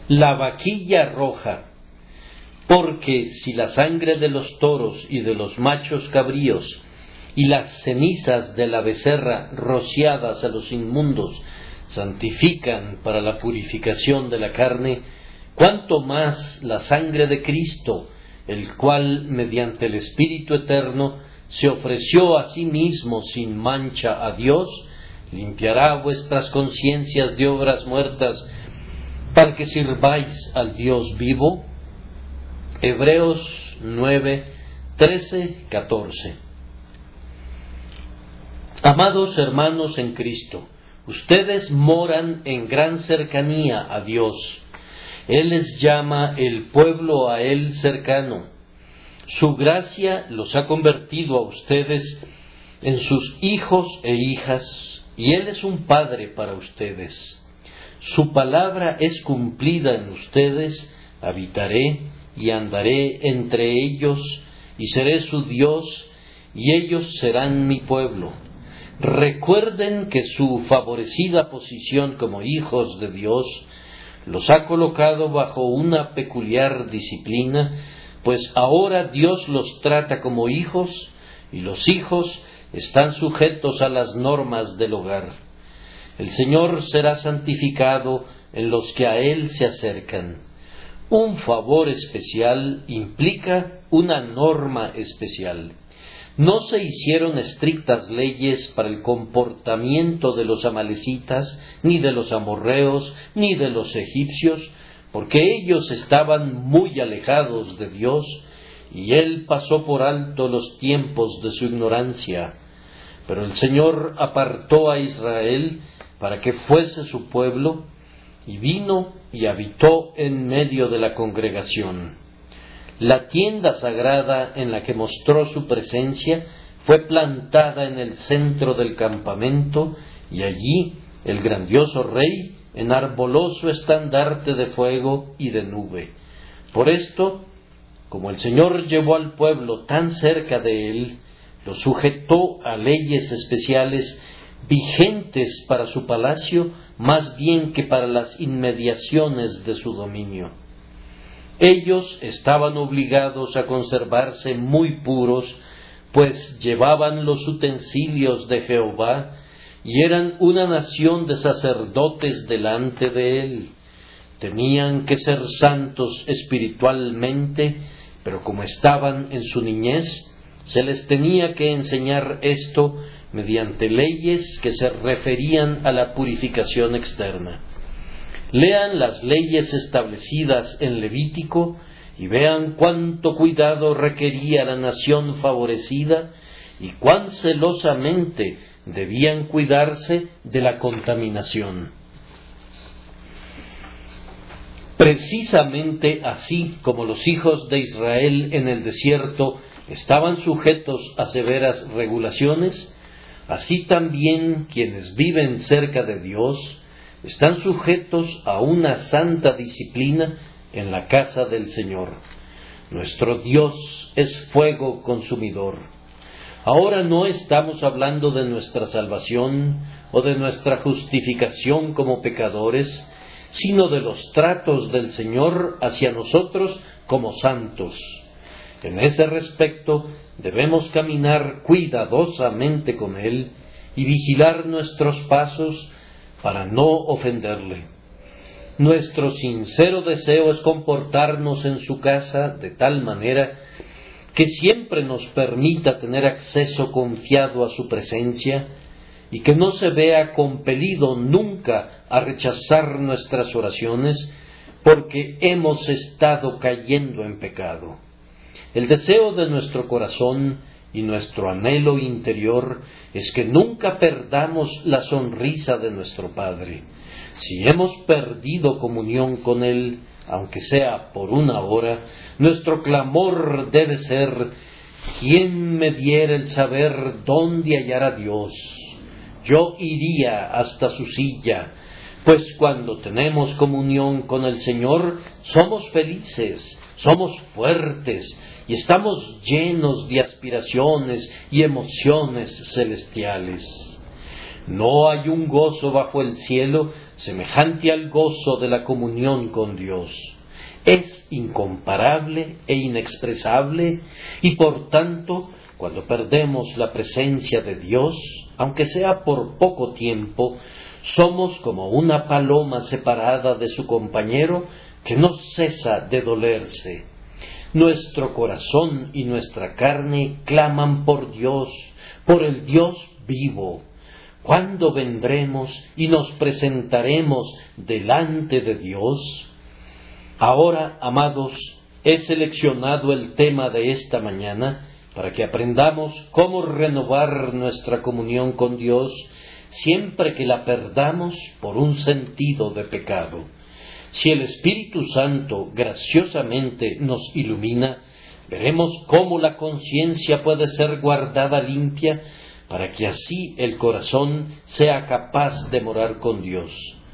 La vaquilla roja. Porque si la sangre de los toros y de los machos cabríos y las cenizas de la becerra rociadas a los inmundos santifican para la purificación de la carne, cuánto más la sangre de Cristo, el cual mediante el Espíritu Eterno se ofreció a sí mismo sin mancha a Dios, limpiará vuestras conciencias de obras muertas para que sirváis al Dios vivo. Hebreos 9, 13, 14. Amados hermanos en Cristo, ustedes moran en gran cercanía a Dios. Él les llama el pueblo a Él cercano. Su gracia los ha convertido a ustedes en sus hijos e hijas, y Él es un Padre para ustedes. Su palabra es cumplida en ustedes, habitaré y andaré entre ellos, y seré su Dios, y ellos serán mi pueblo. Recuerden que su favorecida posición como hijos de Dios los ha colocado bajo una peculiar disciplina, pues ahora Dios los trata como hijos, y los hijos están sujetos a las normas del hogar. El Señor será santificado en los que a Él se acercan. Un favor especial implica una norma especial. No se hicieron estrictas leyes para el comportamiento de los amalecitas, ni de los amorreos, ni de los egipcios, porque ellos estaban muy alejados de Dios, y Él pasó por alto los tiempos de su ignorancia. Pero el Señor apartó a Israel para que fuese su pueblo, y vino y habitó en medio de la congregación. La tienda sagrada en la que mostró su presencia fue plantada en el centro del campamento, y allí el grandioso Rey enarboló su estandarte de fuego y de nube. Por esto, como el Señor llevó al pueblo tan cerca de Él, lo sujetó a leyes especiales vigentes para su palacio, más bien que para las inmediaciones de su dominio. Ellos estaban obligados a conservarse muy puros, pues llevaban los utensilios de Jehová, y eran una nación de sacerdotes delante de Él. Tenían que ser santos espiritualmente, pero como estaban en su niñez, se les tenía que enseñar esto mediante leyes que se referían a la purificación externa. Lean las leyes establecidas en Levítico y vean cuánto cuidado requería la nación favorecida y cuán celosamente debían cuidarse de la contaminación. Precisamente así como los hijos de Israel en el desierto estaban sujetos a severas regulaciones, así también quienes viven cerca de Dios están sujetos a una santa disciplina en la casa del Señor. Nuestro Dios es fuego consumidor. Ahora no estamos hablando de nuestra salvación o de nuestra justificación como pecadores, sino de los tratos del Señor hacia nosotros como santos. En ese respecto debemos caminar cuidadosamente con Él y vigilar nuestros pasos para no ofenderle. Nuestro sincero deseo es comportarnos en su casa de tal manera que siempre nos permita tener acceso confiado a su presencia y que no se vea compelido nunca a rechazar nuestras oraciones porque hemos estado cayendo en pecado. El deseo de nuestro corazón y nuestro anhelo interior es que nunca perdamos la sonrisa de nuestro Padre. Si hemos perdido comunión con Él, aunque sea por una hora, nuestro clamor debe ser: ¿quién me diera el saber dónde hallar a Dios? Yo iría hasta su silla, pues cuando tenemos comunión con el Señor, somos felices, somos fuertes, y estamos llenos de aspiraciones y emociones celestiales. No hay un gozo bajo el cielo semejante al gozo de la comunión con Dios. Es incomparable e inexpresable, y por tanto, cuando perdemos la presencia de Dios, aunque sea por poco tiempo, somos como una paloma separada de su compañero que no cesa de dolerse. Nuestro corazón y nuestra carne claman por Dios, por el Dios vivo. ¿Cuándo vendremos y nos presentaremos delante de Dios? Ahora, amados, he seleccionado el tema de esta mañana para que aprendamos cómo renovar nuestra comunión con Dios siempre que la perdamos por un sentido de pecado. Si el Espíritu Santo graciosamente nos ilumina, veremos cómo la conciencia puede ser guardada limpia para que así el corazón sea capaz de morar con Dios.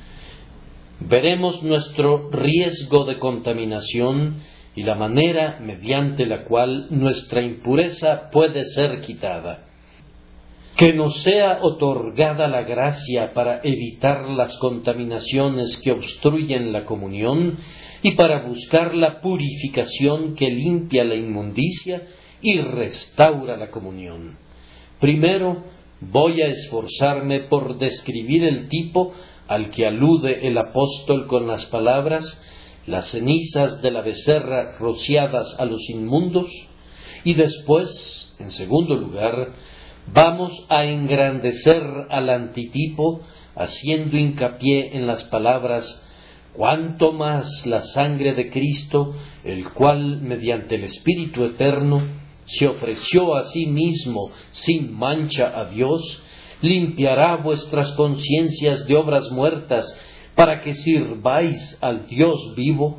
Veremos nuestro riesgo de contaminación y la manera mediante la cual nuestra impureza puede ser quitada. Que nos sea otorgada la gracia para evitar las contaminaciones que obstruyen la comunión y para buscar la purificación que limpia la inmundicia y restaura la comunión. Primero, voy a esforzarme por describir el tipo al que alude el apóstol con las palabras: las cenizas de la becerra rociadas a los inmundos, y después, en segundo lugar, vamos a engrandecer al antitipo haciendo hincapié en las palabras: cuanto más la sangre de Cristo, el cual mediante el Espíritu Eterno se ofreció a sí mismo sin mancha a Dios, limpiará vuestras conciencias de obras muertas para que sirváis al Dios vivo.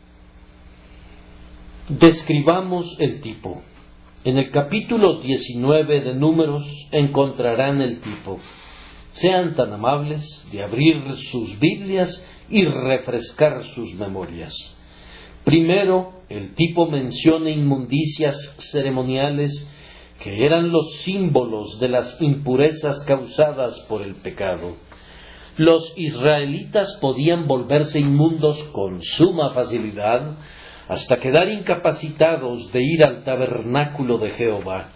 Describamos el tipo. En el capítulo 19 de Números encontrarán el tipo. Sean tan amables de abrir sus Biblias y refrescar sus memorias. Primero, el tipo menciona inmundicias ceremoniales que eran los símbolos de las impurezas causadas por el pecado. Los israelitas podían volverse inmundos con suma facilidad hasta quedar incapacitados de ir al tabernáculo de Jehová.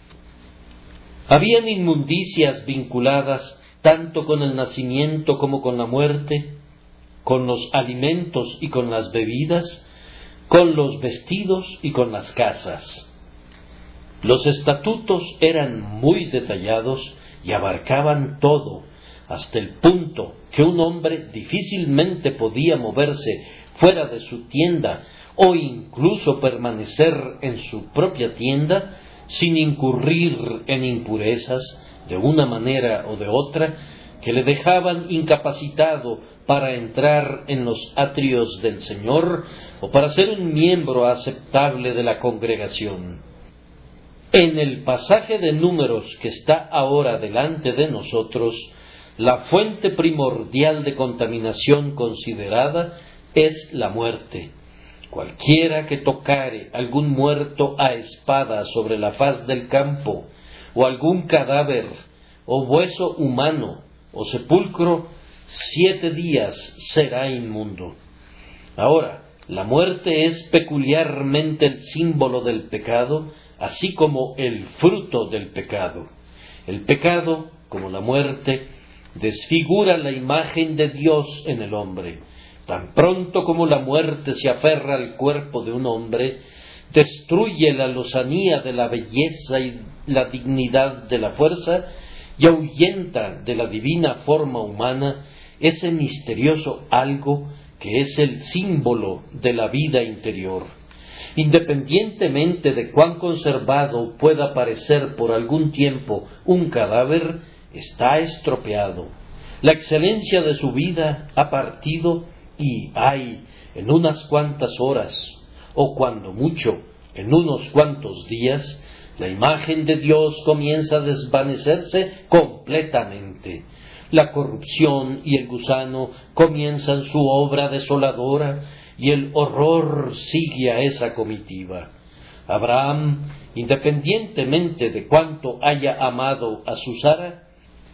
Habían inmundicias vinculadas tanto con el nacimiento como con la muerte, con los alimentos y con las bebidas, con los vestidos y con las casas. Los estatutos eran muy detallados y abarcaban todo, hasta el punto que un hombre difícilmente podía moverse fuera de su tienda o incluso permanecer en su propia tienda sin incurrir en impurezas de una manera o de otra que le dejaban incapacitado para entrar en los atrios del Señor o para ser un miembro aceptable de la congregación. En el pasaje de Números que está ahora delante de nosotros, la fuente primordial de contaminación considerada es la muerte. Cualquiera que tocare algún muerto a espada sobre la faz del campo, o algún cadáver, o hueso humano, o sepulcro, 7 días será inmundo. Ahora, la muerte es peculiarmente el símbolo del pecado, así como el fruto del pecado. El pecado, como la muerte, desfigura la imagen de Dios en el hombre. Tan pronto como la muerte se aferra al cuerpo de un hombre, destruye la lozanía de la belleza y la dignidad de la fuerza y ahuyenta de la divina forma humana ese misterioso algo que es el símbolo de la vida interior. Independientemente de cuán conservado pueda parecer por algún tiempo un cadáver, está estropeado. La excelencia de su vida ha partido y en unas cuantas horas, o cuando mucho, en unos cuantos días, la imagen de Dios comienza a desvanecerse completamente. La corrupción y el gusano comienzan su obra desoladora y el horror sigue a esa comitiva. Abraham, independientemente de cuánto haya amado a su Sara,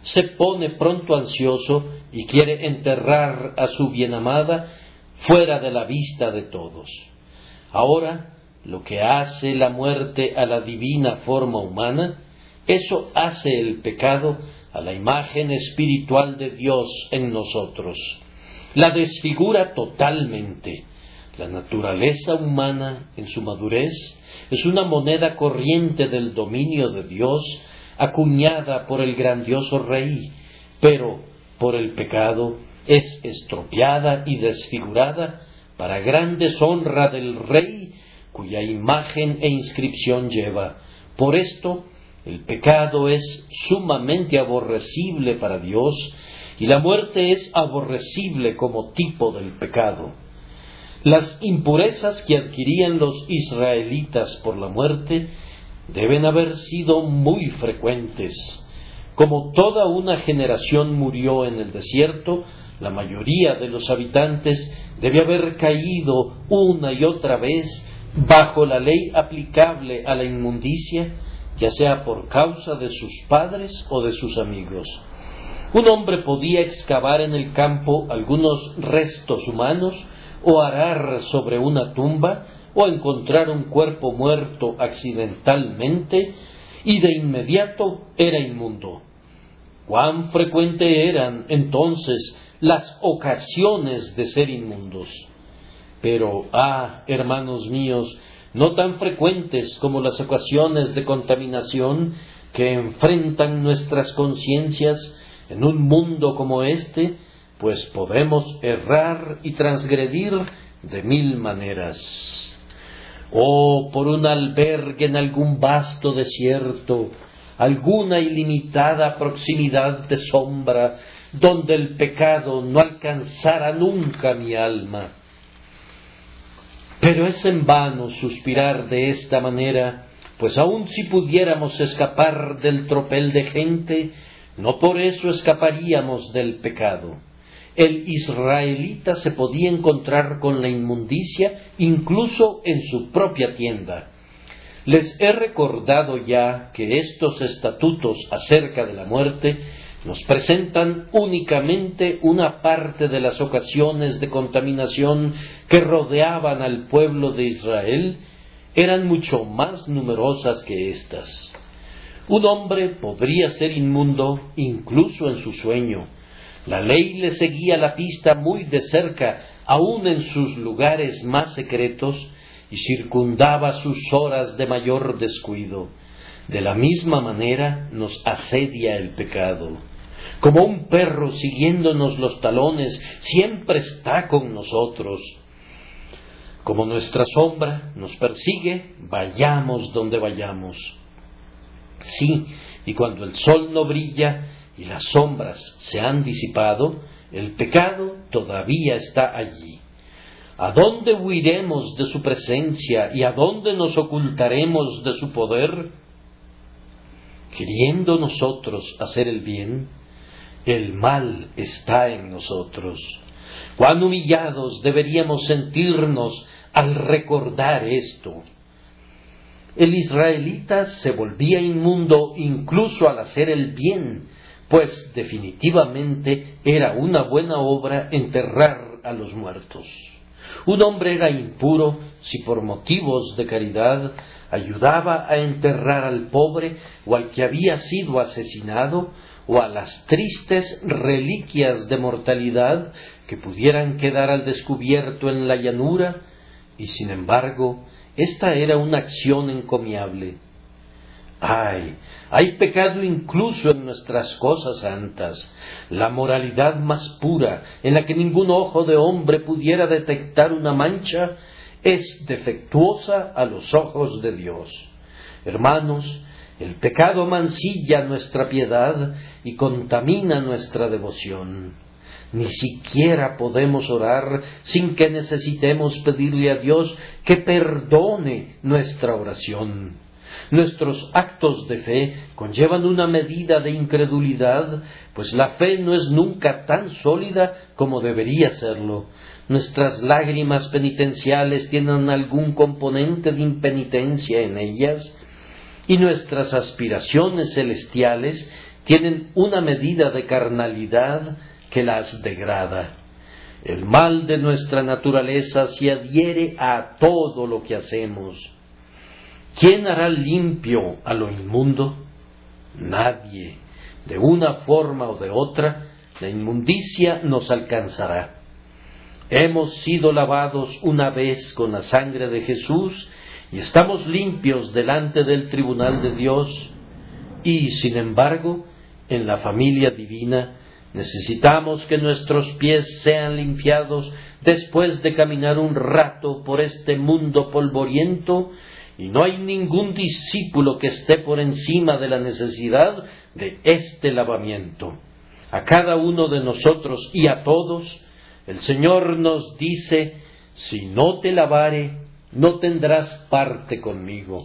se pone pronto ansioso y quiere enterrar a su bienamada fuera de la vista de todos. Ahora, lo que hace la muerte a la divina forma humana, eso hace el pecado a la imagen espiritual de Dios en nosotros. La desfigura totalmente. La naturaleza humana, en su madurez, es una moneda corriente del dominio de Dios, acuñada por el grandioso Rey, pero por el pecado es estropeada y desfigurada para gran deshonra del Rey, cuya imagen e inscripción lleva. Por esto, el pecado es sumamente aborrecible para Dios, y la muerte es aborrecible como tipo del pecado. Las impurezas que adquirían los israelitas por la muerte deben haber sido muy frecuentes. Como toda una generación murió en el desierto, la mayoría de los habitantes debe haber caído una y otra vez bajo la ley aplicable a la inmundicia, ya sea por causa de sus padres o de sus amigos. Un hombre podía excavar en el campo algunos restos humanos, o arar sobre una tumba, o encontrar un cuerpo muerto accidentalmente, y de inmediato era inmundo. ¿Cuán frecuente eran entonces las ocasiones de ser inmundos? Pero, hermanos míos, no tan frecuentes como las ocasiones de contaminación que enfrentan nuestras conciencias en un mundo como este, pues podemos errar y transgredir de mil maneras. Por un albergue en algún vasto desierto, alguna ilimitada proximidad de sombra, donde el pecado no alcanzara nunca mi alma. Pero es en vano suspirar de esta manera, pues aun si pudiéramos escapar del tropel de gente, no por eso escaparíamos del pecado. El israelita se podía encontrar con la inmundicia incluso en su propia tienda. Les he recordado ya que estos estatutos acerca de la muerte nos presentan únicamente una parte de las ocasiones de contaminación que rodeaban al pueblo de Israel. Eran mucho más numerosas que éstas. Un hombre podría ser inmundo incluso en su sueño. La ley le seguía la pista muy de cerca, aun en sus lugares más secretos, y circundaba sus horas de mayor descuido. De la misma manera nos asedia el pecado. Como un perro siguiéndonos los talones, siempre está con nosotros. Como nuestra sombra nos persigue, vayamos donde vayamos. Sí, y cuando el sol no brilla y las sombras se han disipado, el pecado todavía está allí. ¿A dónde huiremos de su presencia y a dónde nos ocultaremos de su poder? Queriendo nosotros hacer el bien, el mal está en nosotros. Cuán humillados deberíamos sentirnos al recordar esto. El israelita se volvía inmundo incluso al hacer el bien, pues definitivamente era una buena obra enterrar a los muertos. Un hombre era impuro si por motivos de caridad ayudaba a enterrar al pobre o al que había sido asesinado, o a las tristes reliquias de mortalidad que pudieran quedar al descubierto en la llanura, y sin embargo, esta era una acción encomiable. Hay pecado incluso en nuestras cosas santas, la moralidad más pura, en la que ningún ojo de hombre pudiera detectar una mancha, es defectuosa a los ojos de Dios. Hermanos, el pecado mancilla nuestra piedad y contamina nuestra devoción. Ni siquiera podemos orar sin que necesitemos pedirle a Dios que perdone nuestra oración. Nuestros actos de fe conllevan una medida de incredulidad, pues la fe no es nunca tan sólida como debería serlo. Nuestras lágrimas penitenciales tienen algún componente de impenitencia en ellas, y nuestras aspiraciones celestiales tienen una medida de carnalidad que las degrada. El mal de nuestra naturaleza se adhiere a todo lo que hacemos. ¿Quién hará limpio a lo inmundo? Nadie. De una forma o de otra, la inmundicia nos alcanzará. Hemos sido lavados una vez con la sangre de Jesús y estamos limpios delante del tribunal de Dios. Y, sin embargo, en la familia divina necesitamos que nuestros pies sean limpiados después de caminar un rato por este mundo polvoriento, y no hay ningún discípulo que esté por encima de la necesidad de este lavamiento. A cada uno de nosotros y a todos, el Señor nos dice: si no te lavare, no tendrás parte conmigo.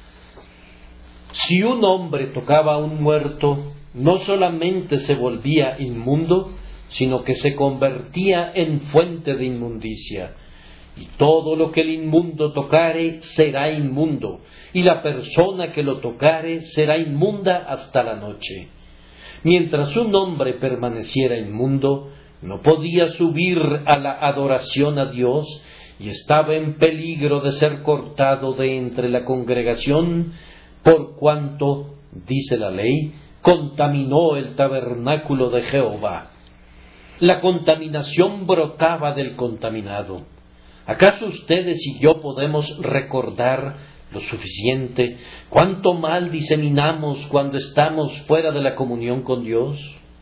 Si un hombre tocaba a un muerto, no solamente se volvía inmundo, sino que se convertía en fuente de inmundicia. Y todo lo que el inmundo tocare será inmundo, y la persona que lo tocare será inmunda hasta la noche. Mientras un hombre permaneciera inmundo, no podía subir a la adoración a Dios, y estaba en peligro de ser cortado de entre la congregación, por cuanto, dice la ley, contaminó el tabernáculo de Jehová. La contaminación brotaba del contaminado. ¿Acaso ustedes y yo podemos recordar lo suficiente cuánto mal diseminamos cuando estamos fuera de la comunión con Dios?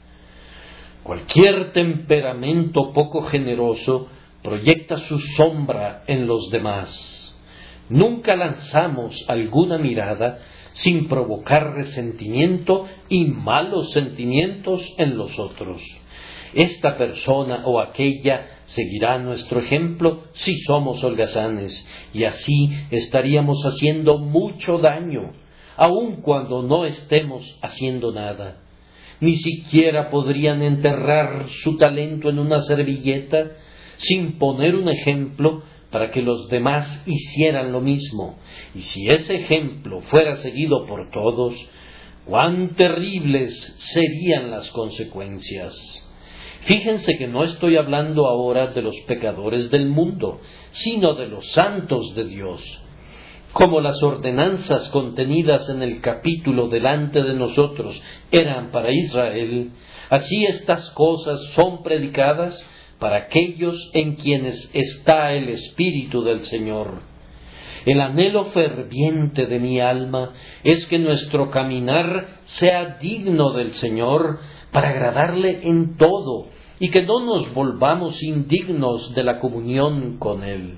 Cualquier temperamento poco generoso proyecta su sombra en los demás. Nunca lanzamos alguna mirada sin provocar resentimiento y malos sentimientos en los otros. Esta persona o aquella seguirá nuestro ejemplo si somos holgazanes, y así estaríamos haciendo mucho daño, aun cuando no estemos haciendo nada. Ni siquiera podrían enterrar su talento en una servilleta sin poner un ejemplo para que los demás hicieran lo mismo. Y si ese ejemplo fuera seguido por todos, cuán terribles serían las consecuencias. Fíjense que no estoy hablando ahora de los pecadores del mundo, sino de los santos de Dios. Como las ordenanzas contenidas en el capítulo delante de nosotros eran para Israel, así estas cosas son predicadas para aquellos en quienes está el Espíritu del Señor. El anhelo ferviente de mi alma es que nuestro caminar sea digno del Señor, para agradarle en todo, y que no nos volvamos indignos de la comunión con Él.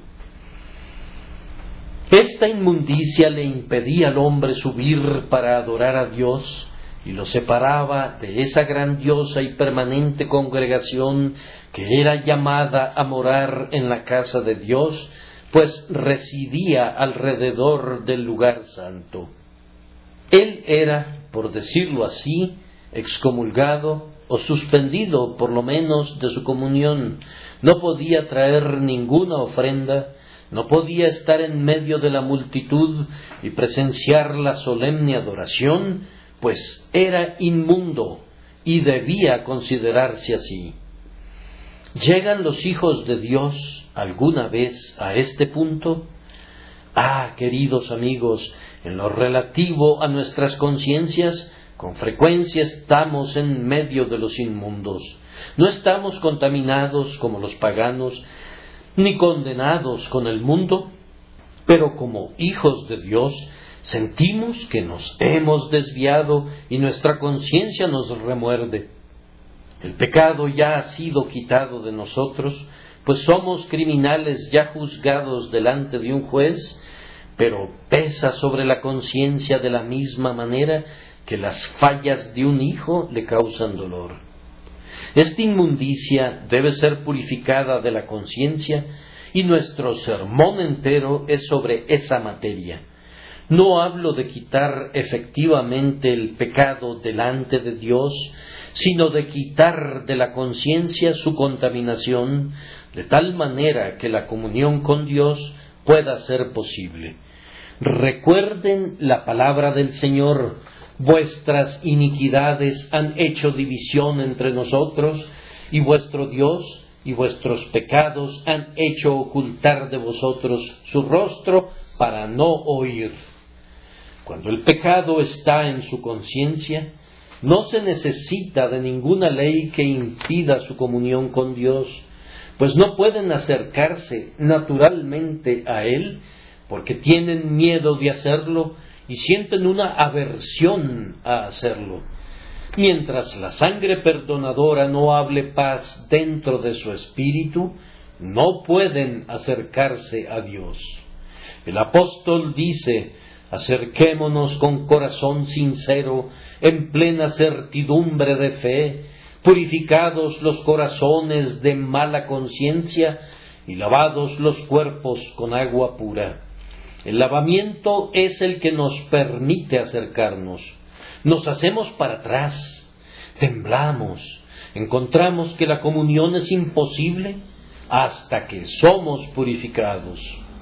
Esta inmundicia le impedía al hombre subir para adorar a Dios, y lo separaba de esa grandiosa y permanente congregación que era llamada a morar en la casa de Dios, pues residía alrededor del lugar santo. Él era, por decirlo así, excomulgado o suspendido por lo menos de su comunión. No podía traer ninguna ofrenda, no podía estar en medio de la multitud y presenciar la solemne adoración, pues era inmundo y debía considerarse así. ¿Llegan los hijos de Dios alguna vez a este punto? Ah, queridos amigos, en lo relativo a nuestras conciencias, con frecuencia estamos en medio de los inmundos. No estamos contaminados como los paganos, ni condenados con el mundo, pero como hijos de Dios sentimos que nos hemos desviado y nuestra conciencia nos remuerde. El pecado ya ha sido quitado de nosotros, pues somos criminales ya juzgados delante de un juez, pero pesa sobre la conciencia de la misma manera que las fallas de un hijo le causan dolor. Esta inmundicia debe ser purificada de la conciencia, y nuestro sermón entero es sobre esa materia. No hablo de quitar efectivamente el pecado delante de Dios, sino de quitar de la conciencia su contaminación, de tal manera que la comunión con Dios pueda ser posible. Recuerden la palabra del Señor: Vuestras iniquidades han hecho división entre nosotros, y vuestro Dios y vuestros pecados han hecho ocultar de vosotros su rostro para no oír. Cuando el pecado está en su conciencia, no se necesita de ninguna ley que impida su comunión con Dios, pues no pueden acercarse naturalmente a Él, porque tienen miedo de hacerlo y sienten una aversión a hacerlo. Mientras la sangre perdonadora no hable paz dentro de su espíritu, no pueden acercarse a Dios. El apóstol dice: acerquémonos con corazón sincero, en plena certidumbre de fe, purificados los corazones de mala conciencia y lavados los cuerpos con agua pura. El lavamiento es el que nos permite acercarnos. Nos hacemos para atrás, temblamos, encontramos que la comunión es imposible hasta que somos purificados.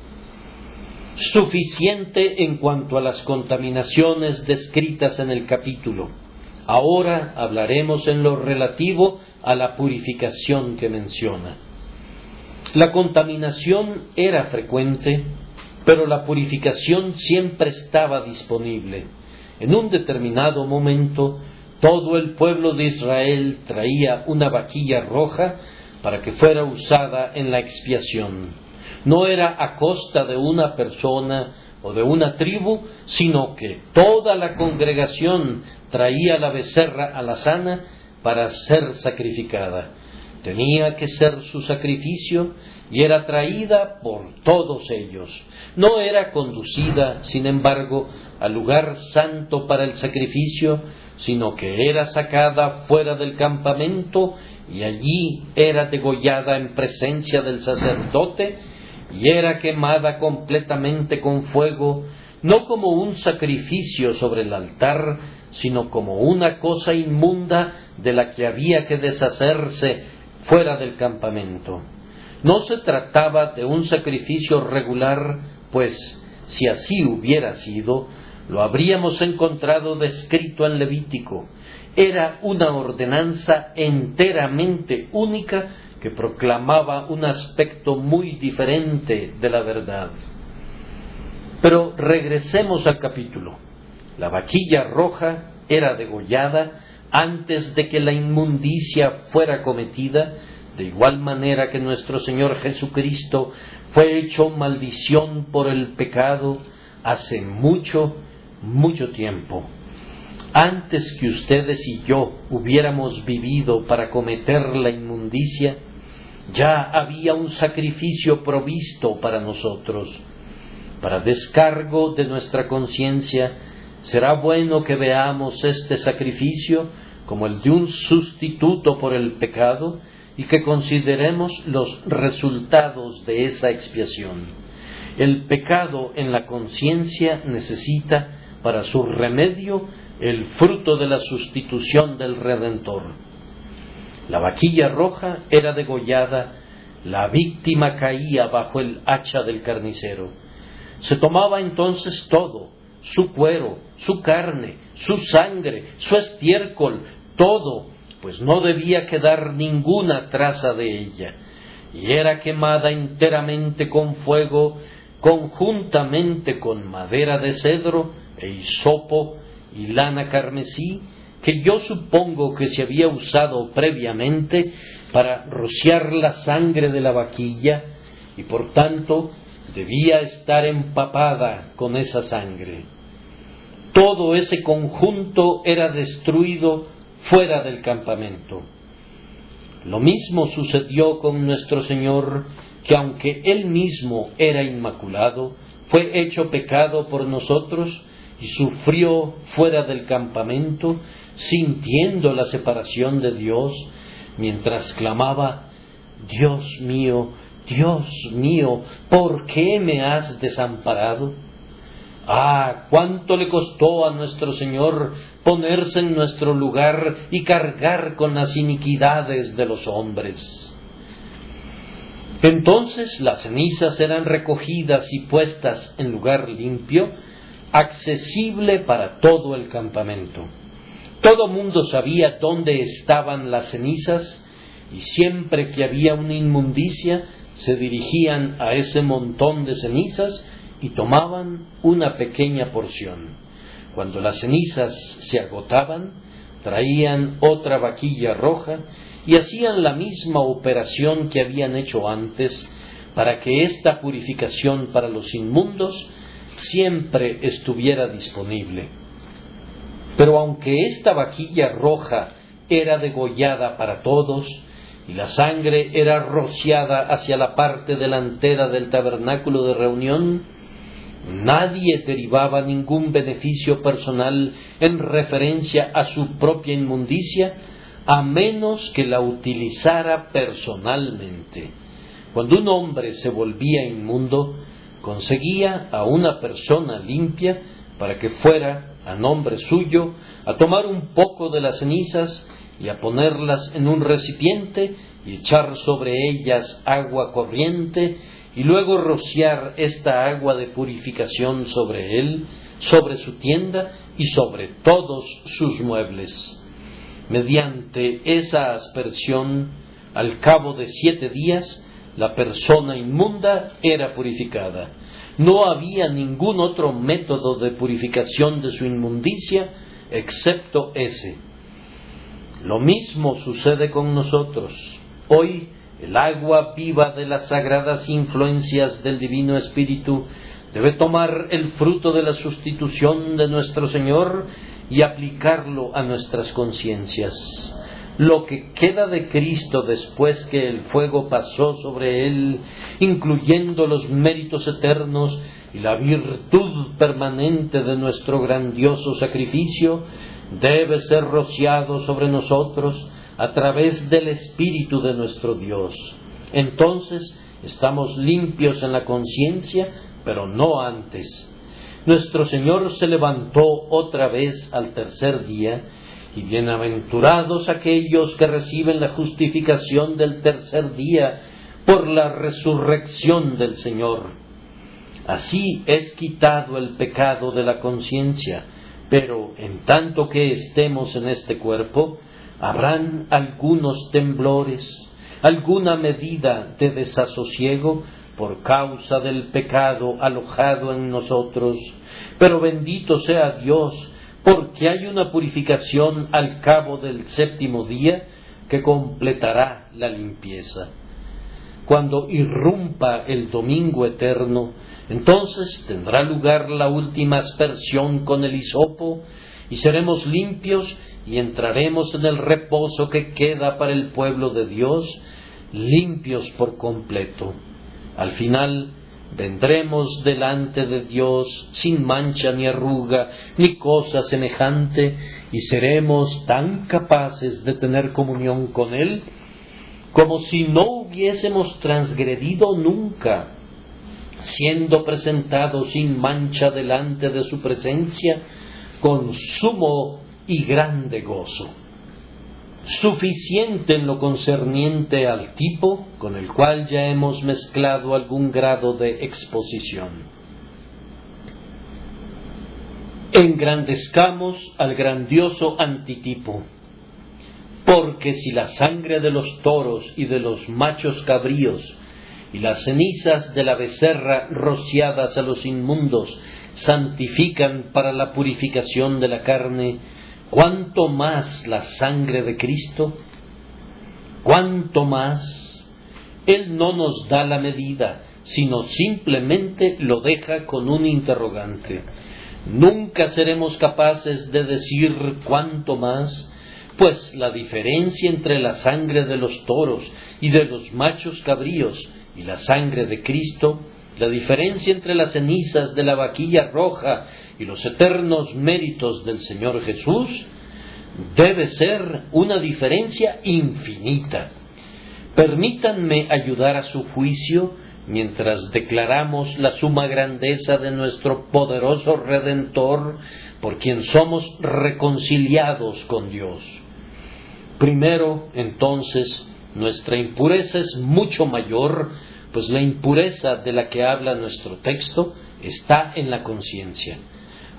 Suficiente en cuanto a las contaminaciones descritas en el capítulo. Ahora hablaremos en lo relativo a la purificación que menciona. La contaminación era frecuente, pero la purificación siempre estaba disponible. En un determinado momento, todo el pueblo de Israel traía una vaquilla roja para que fuera usada en la expiación. No era a costa de una persona o de una tribu, sino que toda la congregación traía la becerra alazana para ser sacrificada. Tenía que ser su sacrificio y era traída por todos ellos. No era conducida, sin embargo, al lugar santo para el sacrificio, sino que era sacada fuera del campamento y allí era degollada en presencia del sacerdote y era quemada completamente con fuego, no como un sacrificio sobre el altar, sino como una cosa inmunda de la que había que deshacerse fuera del campamento. No se trataba de un sacrificio regular, pues si así hubiera sido, lo habríamos encontrado descrito en Levítico. Era una ordenanza enteramente única que proclamaba un aspecto muy diferente de la verdad. Pero regresemos al capítulo. La vaquilla roja era degollada antes de que la inmundicia fuera cometida, de igual manera que nuestro Señor Jesucristo fue hecho maldición por el pecado hace mucho, mucho tiempo. Antes que ustedes y yo hubiéramos vivido para cometer la inmundicia, ya había un sacrificio provisto para nosotros. Para descargo de nuestra conciencia, será bueno que veamos este sacrificio como el de un sustituto por el pecado y que consideremos los resultados de esa expiación. El pecado en la conciencia necesita para su remedio el fruto de la sustitución del Redentor. La vaquilla roja era degollada, la víctima caía bajo el hacha del carnicero. Se tomaba entonces todo, su cuero, su carne, su sangre, su estiércol, todo, pues no debía quedar ninguna traza de ella, y era quemada enteramente con fuego, conjuntamente con madera de cedro e hisopo y lana carmesí, que yo supongo que se había usado previamente para rociar la sangre de la vaquilla, y por tanto debía estar empapada con esa sangre. Todo ese conjunto era destruido fuera del campamento. Lo mismo sucedió con nuestro Señor, que aunque Él mismo era inmaculado, fue hecho pecado por nosotros y sufrió fuera del campamento, sintiendo la separación de Dios, mientras clamaba: Dios mío, ¿por qué me has desamparado? ¡Ah, cuánto le costó a nuestro Señor ponerse en nuestro lugar y cargar con las iniquidades de los hombres! Entonces las cenizas eran recogidas y puestas en lugar limpio, accesible para todo el campamento. Todo mundo sabía dónde estaban las cenizas, y siempre que había una inmundicia, se dirigían a ese montón de cenizas y tomaban una pequeña porción. Cuando las cenizas se agotaban, traían otra vaquilla roja y hacían la misma operación que habían hecho antes, para que esta purificación para los inmundos siempre estuviera disponible. Pero aunque esta vaquilla roja era degollada para todos, y la sangre era rociada hacia la parte delantera del tabernáculo de reunión, nadie derivaba ningún beneficio personal en referencia a su propia inmundicia, a menos que la utilizara personalmente. Cuando un hombre se volvía inmundo, conseguía a una persona limpia para que fuera, a nombre suyo, a tomar un poco de las cenizas y a ponerlas en un recipiente y echar sobre ellas agua corriente y luego rociar esta agua de purificación sobre él, sobre su tienda y sobre todos sus muebles. Mediante esa aspersión, al cabo de 7 días, la persona inmunda era purificada. No había ningún otro método de purificación de su inmundicia excepto ese. Lo mismo sucede con nosotros. Hoy, el agua viva de las sagradas influencias del Divino Espíritu debe tomar el fruto de la sustitución de nuestro Señor y aplicarlo a nuestras conciencias. Lo que queda de Cristo después que el fuego pasó sobre él, incluyendo los méritos eternos y la virtud permanente de nuestro grandioso sacrificio, debe ser rociado sobre nosotros a través del Espíritu de nuestro Dios. Entonces estamos limpios en la conciencia, pero no antes. Nuestro Señor se levantó otra vez al tercer día, y bienaventurados aquellos que reciben la justificación del tercer día por la resurrección del Señor. Así es quitado el pecado de la conciencia, pero en tanto que estemos en este cuerpo, habrán algunos temblores, alguna medida de desasosiego por causa del pecado alojado en nosotros, pero bendito sea Dios, porque hay una purificación al cabo del 7º día que completará la limpieza. Cuando irrumpa el domingo eterno, entonces tendrá lugar la última aspersión con el hisopo, y seremos limpios y entraremos en el reposo que queda para el pueblo de Dios, limpios por completo. Al final vendremos delante de Dios sin mancha ni arruga ni cosa semejante, y seremos tan capaces de tener comunión con Él como si no hubiésemos transgredido nunca, siendo presentados sin mancha delante de su presencia con sumo y grande gozo. Suficiente en lo concerniente al tipo, con el cual ya hemos mezclado algún grado de exposición. Engrandezcamos al grandioso antitipo, porque si la sangre de los toros y de los machos cabríos y las cenizas de la becerra rociadas a los inmundos santifican para la purificación de la carne, ¿cuánto más la sangre de Cristo? ¿Cuánto más? Él no nos da la medida, sino simplemente lo deja con un interrogante. Nunca seremos capaces de decir cuánto más, pues la diferencia entre la sangre de los toros y de los machos cabríos y la sangre de Cristo, la diferencia entre las cenizas de la vaquilla roja y los eternos méritos del Señor Jesús, debe ser una diferencia infinita. Permítanme ayudar a su juicio mientras declaramos la suma grandeza de nuestro poderoso Redentor, por quien somos reconciliados con Dios. Primero, entonces, nuestra impureza es mucho mayor, pues la impureza de la que habla nuestro texto está en la conciencia.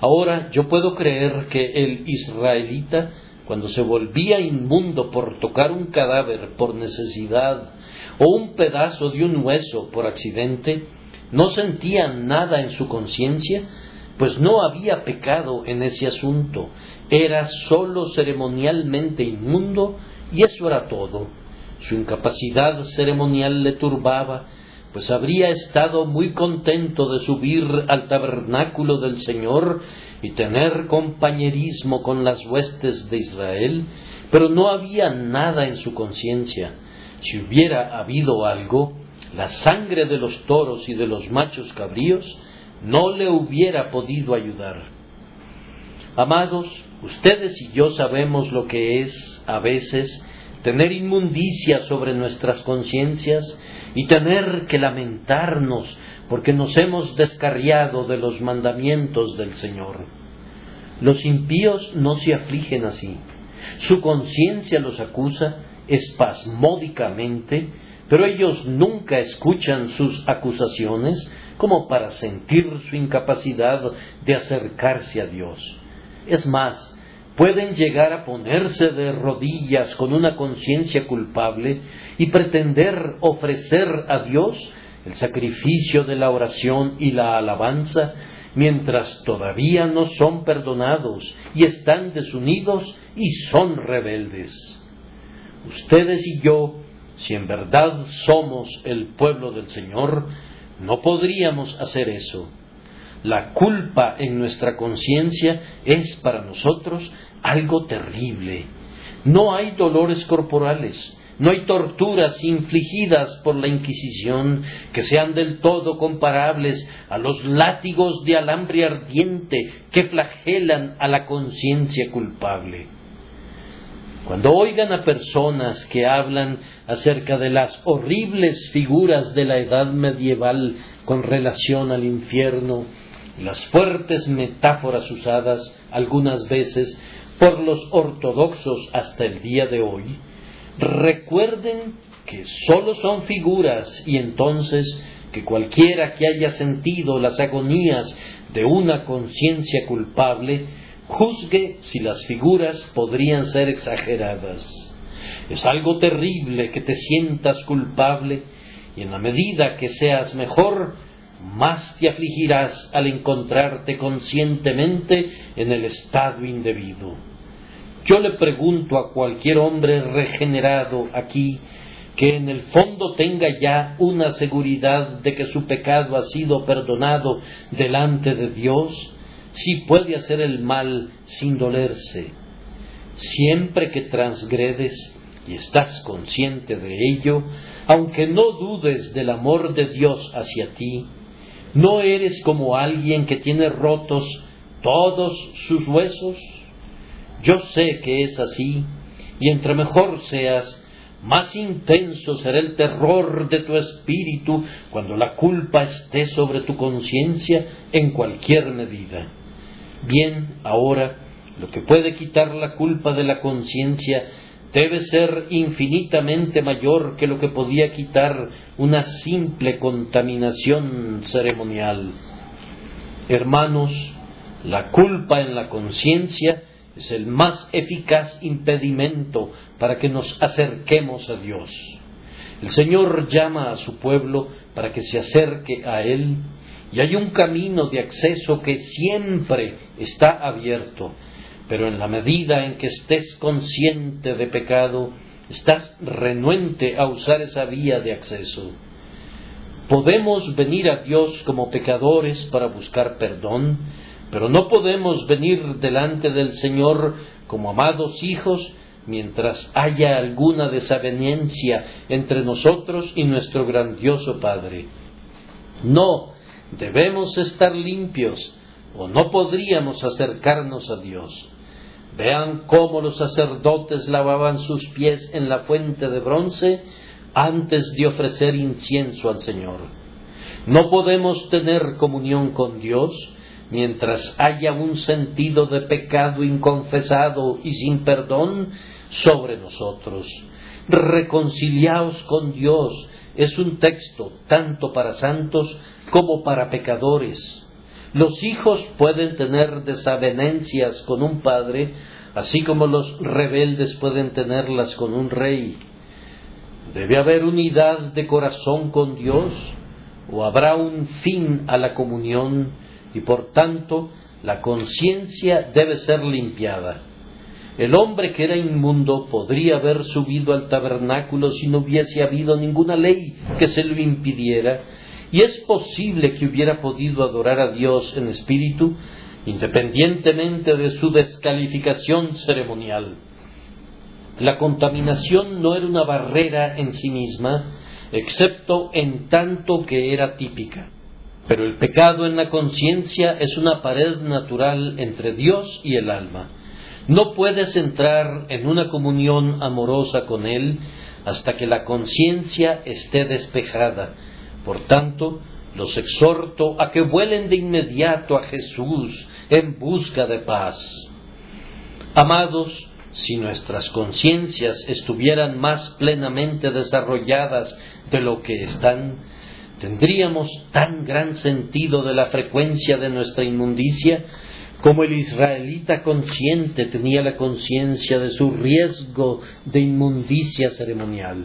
Ahora yo puedo creer que el israelita, cuando se volvía inmundo por tocar un cadáver por necesidad o un pedazo de un hueso por accidente, no sentía nada en su conciencia, pues no había pecado en ese asunto, era sólo ceremonialmente inmundo y eso era todo. Su incapacidad ceremonial le turbaba, pues habría estado muy contento de subir al tabernáculo del Señor y tener compañerismo con las huestes de Israel, pero no había nada en su conciencia. Si hubiera habido algo, la sangre de los toros y de los machos cabríos no le hubiera podido ayudar. Amados, ustedes y yo sabemos lo que es, a veces, tener inmundicia sobre nuestras conciencias y tener que lamentarnos porque nos hemos descarriado de los mandamientos del Señor. Los impíos no se afligen así. Su conciencia los acusa espasmódicamente, pero ellos nunca escuchan sus acusaciones como para sentir su incapacidad de acercarse a Dios. Es más, pueden llegar a ponerse de rodillas con una conciencia culpable y pretender ofrecer a Dios el sacrificio de la oración y la alabanza, mientras todavía no son perdonados y están desunidos y son rebeldes. Ustedes y yo, si en verdad somos el pueblo del Señor, no podríamos hacer eso. La culpa en nuestra conciencia es para nosotros algo terrible. No hay dolores corporales, no hay torturas infligidas por la Inquisición que sean del todo comparables a los látigos de alambre ardiente que flagelan a la conciencia culpable. Cuando oigan a personas que hablan acerca de las horribles figuras de la edad medieval con relación al infierno, las fuertes metáforas usadas algunas veces por los ortodoxos hasta el día de hoy, recuerden que sólo son figuras y entonces que cualquiera que haya sentido las agonías de una conciencia culpable juzgue si las figuras podrían ser exageradas. Es algo terrible que te sientas culpable y en la medida que seas mejor, más te afligirás al encontrarte conscientemente en el estado indebido. Yo le pregunto a cualquier hombre regenerado aquí, que en el fondo tenga ya una seguridad de que su pecado ha sido perdonado delante de Dios, si puede hacer el mal sin dolerse. Siempre que transgredes y estás consciente de ello, aunque no dudes del amor de Dios hacia ti, ¿no eres como alguien que tiene rotos todos sus huesos? Yo sé que es así, y entre mejor seas, más intenso será el terror de tu espíritu cuando la culpa esté sobre tu conciencia en cualquier medida. Bien, ahora, lo que puede quitar la culpa de la conciencia debe ser infinitamente mayor que lo que podía quitar una simple contaminación ceremonial. Hermanos, la culpa en la conciencia es el más eficaz impedimento para que nos acerquemos a Dios. El Señor llama a su pueblo para que se acerque a Él, y hay un camino de acceso que siempre está abierto, pero en la medida en que estés consciente de pecado, estás renuente a usar esa vía de acceso. Podemos venir a Dios como pecadores para buscar perdón, pero no podemos venir delante del Señor como amados hijos mientras haya alguna desaveniencia entre nosotros y nuestro grandioso Padre. No, debemos estar limpios o no podríamos acercarnos a Dios. Vean cómo los sacerdotes lavaban sus pies en la fuente de bronce antes de ofrecer incienso al Señor. No podemos tener comunión con Dios mientras haya un sentido de pecado inconfesado y sin perdón sobre nosotros. Reconciliaos con Dios es un texto tanto para santos como para pecadores. Los hijos pueden tener desavenencias con un padre, así como los rebeldes pueden tenerlas con un rey. Debe haber unidad de corazón con Dios, o habrá un fin a la comunión, y por tanto la conciencia debe ser limpiada. El hombre que era inmundo podría haber subido al tabernáculo si no hubiese habido ninguna ley que se lo impidiera, y es posible que hubiera podido adorar a Dios en espíritu, independientemente de su descalificación ceremonial. La contaminación no era una barrera en sí misma, excepto en tanto que era típica. Pero el pecado en la conciencia es una pared natural entre Dios y el alma. No puedes entrar en una comunión amorosa con Él hasta que la conciencia esté despejada. Por tanto, los exhorto a que vuelen de inmediato a Jesús en busca de paz. Amados, si nuestras conciencias estuvieran más plenamente desarrolladas de lo que están, tendríamos tan gran sentido de la frecuencia de nuestra inmundicia como el israelita consciente tenía la conciencia de su riesgo de inmundicia ceremonial.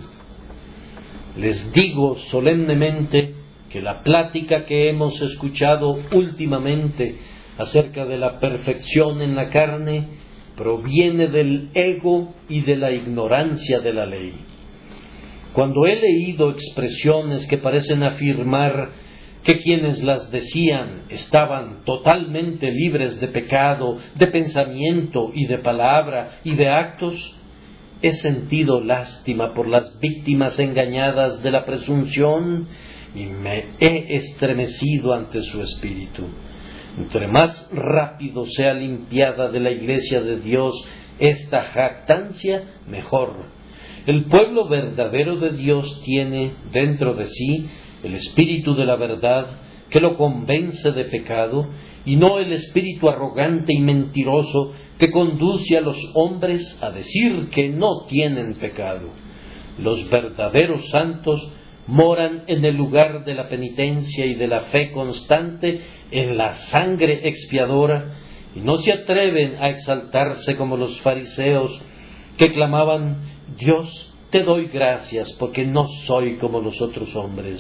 Les digo solemnemente que la plática que hemos escuchado últimamente acerca de la perfección en la carne proviene del ego y de la ignorancia de la ley. Cuando he leído expresiones que parecen afirmar que quienes las decían estaban totalmente libres de pecado, de pensamiento y de palabra y de actos, he sentido lástima por las víctimas engañadas de la presunción y me he estremecido ante su espíritu. Entre más rápido sea limpiada de la Iglesia de Dios esta jactancia, mejor. El pueblo verdadero de Dios tiene dentro de sí el espíritu de la verdad que lo convence de pecado, y no el espíritu arrogante y mentiroso que conduce a los hombres a decir que no tienen pecado. Los verdaderos santos moran en el lugar de la penitencia y de la fe constante en la sangre expiadora, y no se atreven a exaltarse como los fariseos que clamaban: Dios, te doy gracias porque no soy como los otros hombres.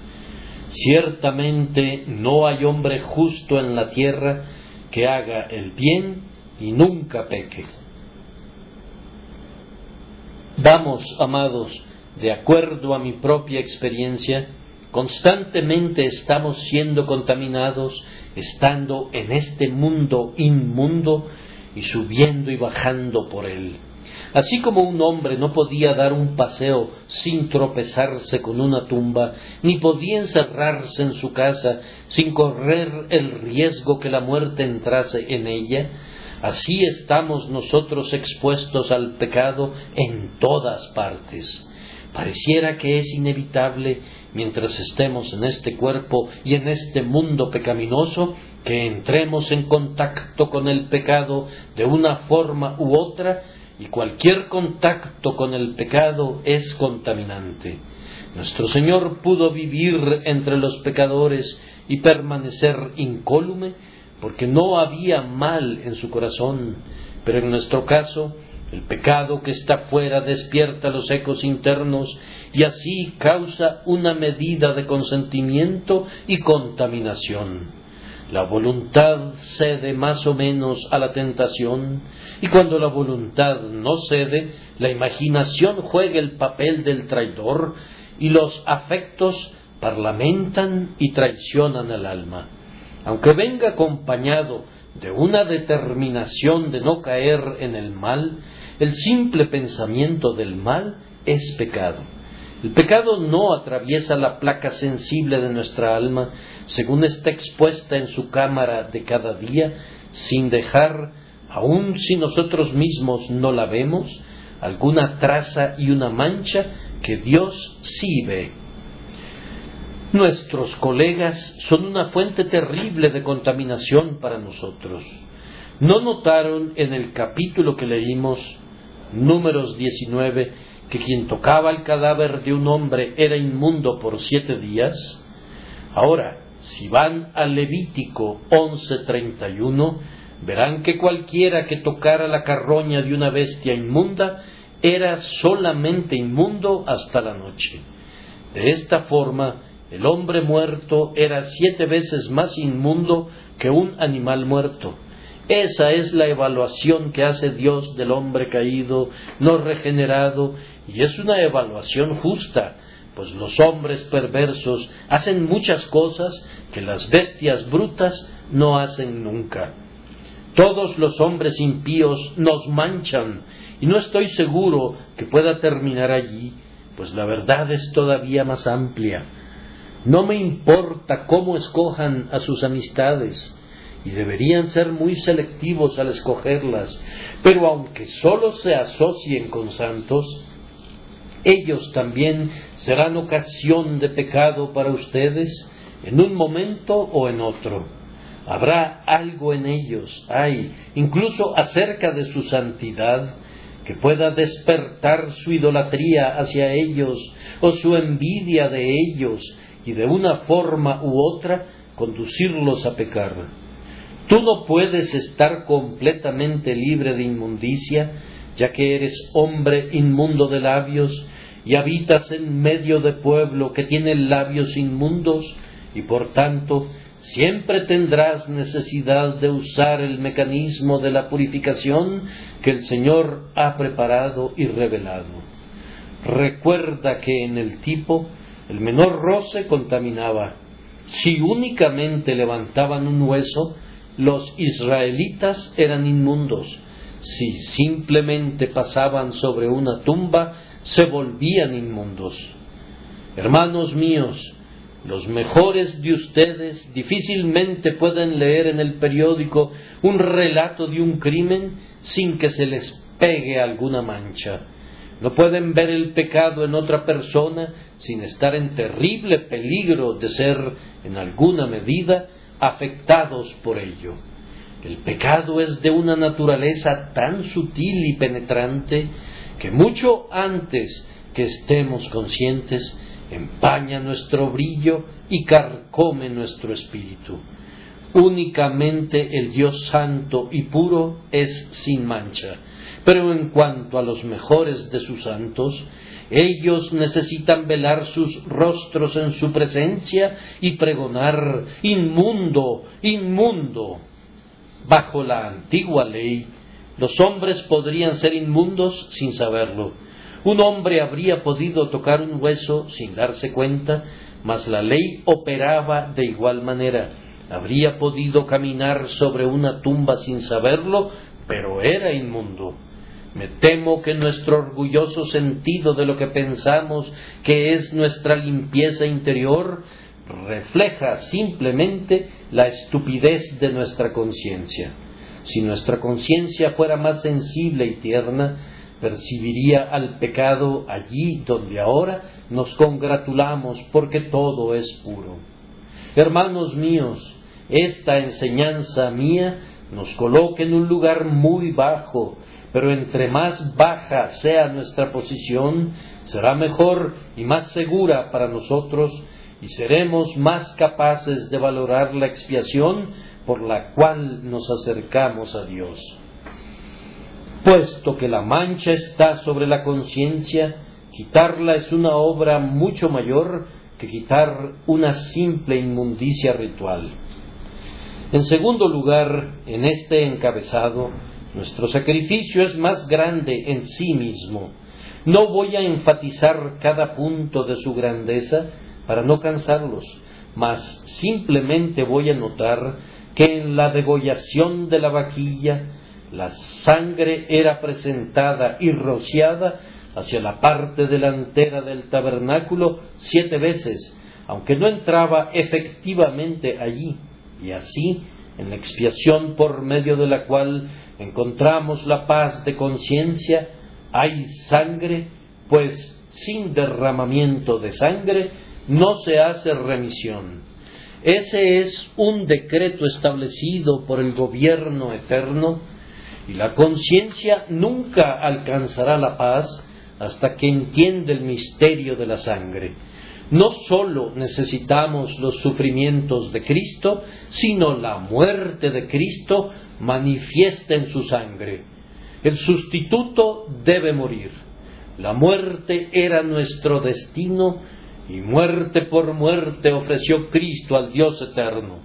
Ciertamente no hay hombre justo en la tierra que haga el bien y nunca peque. Vamos, amados, de acuerdo a mi propia experiencia, constantemente estamos siendo contaminados, estando en este mundo inmundo y subiendo y bajando por él. Así como un hombre no podía dar un paseo sin tropezarse con una tumba, ni podía encerrarse en su casa sin correr el riesgo que la muerte entrase en ella, así estamos nosotros expuestos al pecado en todas partes. Pareciera que es inevitable, mientras estemos en este cuerpo y en este mundo pecaminoso, que entremos en contacto con el pecado de una forma u otra, y cualquier contacto con el pecado es contaminante. Nuestro Señor pudo vivir entre los pecadores y permanecer incólume porque no había mal en su corazón, pero en nuestro caso, el pecado que está fuera despierta los ecos internos y así causa una medida de consentimiento y contaminación. La voluntad cede más o menos a la tentación, y cuando la voluntad no cede, la imaginación juega el papel del traidor y los afectos parlamentan y traicionan al alma. Aunque venga acompañado de una determinación de no caer en el mal, el simple pensamiento del mal es pecado. El pecado no atraviesa la placa sensible de nuestra alma, según está expuesta en su cámara de cada día, sin dejar, aun si nosotros mismos no la vemos, alguna traza y una mancha que Dios sí ve. Nuestros colegas son una fuente terrible de contaminación para nosotros. ¿No notaron en el capítulo que leímos, Números 19, que quien tocaba el cadáver de un hombre era inmundo por 7 días? Ahora, Si van al Levítico 11:31, verán que cualquiera que tocara la carroña de una bestia inmunda era solamente inmundo hasta la noche. De esta forma, el hombre muerto era 7 veces más inmundo que un animal muerto. Esa es la evaluación que hace Dios del hombre caído, no regenerado, y es una evaluación justa, pues los hombres perversos hacen muchas cosas que las bestias brutas no hacen nunca. Todos los hombres impíos nos manchan, y no estoy seguro que pueda terminar allí, pues la verdad es todavía más amplia. No me importa cómo escojan a sus amistades, y deberían ser muy selectivos al escogerlas, pero aunque solo se asocien con santos, ellos también serán ocasión de pecado para ustedes en un momento o en otro. Habrá algo en ellos, incluso acerca de su santidad, que pueda despertar su idolatría hacia ellos o su envidia de ellos y de una forma u otra conducirlos a pecar. Tú no puedes estar completamente libre de inmundicia, ya que eres hombre inmundo de labios y habitas en medio de pueblo que tiene labios inmundos, y por tanto siempre tendrás necesidad de usar el mecanismo de la purificación que el Señor ha preparado y revelado. Recuerda que en el tipo el menor roce contaminaba. Si únicamente levantaban un hueso, los israelitas eran inmundos. Si simplemente pasaban sobre una tumba, se volvían inmundos. Hermanos míos, los mejores de ustedes difícilmente pueden leer en el periódico un relato de un crimen sin que se les pegue alguna mancha. No pueden ver el pecado en otra persona sin estar en terrible peligro de ser, en alguna medida, afectados por ello. El pecado es de una naturaleza tan sutil y penetrante que mucho antes que estemos conscientes empaña nuestro brillo y carcome nuestro espíritu. Únicamente el Dios santo y puro es sin mancha, pero en cuanto a los mejores de sus santos, ellos necesitan velar sus rostros en su presencia y pregonar: inmundo, inmundo. Bajo la antigua ley, los hombres podrían ser inmundos sin saberlo. Un hombre habría podido tocar un hueso sin darse cuenta, mas la ley operaba de igual manera. Habría podido caminar sobre una tumba sin saberlo, pero era inmundo. Me temo que nuestro orgulloso sentido de lo que pensamos que es nuestra limpieza interior refleja simplemente la estupidez de nuestra conciencia. Si nuestra conciencia fuera más sensible y tierna, percibiría al pecado allí donde ahora nos congratulamos porque todo es puro. Hermanos míos, esta enseñanza mía nos coloca en un lugar muy bajo, pero entre más baja sea nuestra posición, será mejor y más segura para nosotros, y seremos más capaces de valorar la expiación por la cual nos acercamos a Dios. Puesto que la mancha está sobre la conciencia, quitarla es una obra mucho mayor que quitar una simple inmundicia ritual. En segundo lugar, en este encabezado, nuestro sacrificio es más grande en sí mismo. No voy a enfatizar cada punto de su grandeza para no cansarlos, mas simplemente voy a notar que en la degollación de la vaquilla, la sangre era presentada y rociada hacia la parte delantera del tabernáculo 7 veces, aunque no entraba efectivamente allí, y así, en la expiación por medio de la cual encontramos la paz de conciencia, hay sangre, pues sin derramamiento de sangre no se hace remisión. Ese es un decreto establecido por el gobierno eterno, y la conciencia nunca alcanzará la paz hasta que entienda el misterio de la sangre. No sólo necesitamos los sufrimientos de Cristo, sino la muerte de Cristo manifiesta en su sangre. El sustituto debe morir. La muerte era nuestro destino, y muerte por muerte ofreció Cristo al Dios eterno.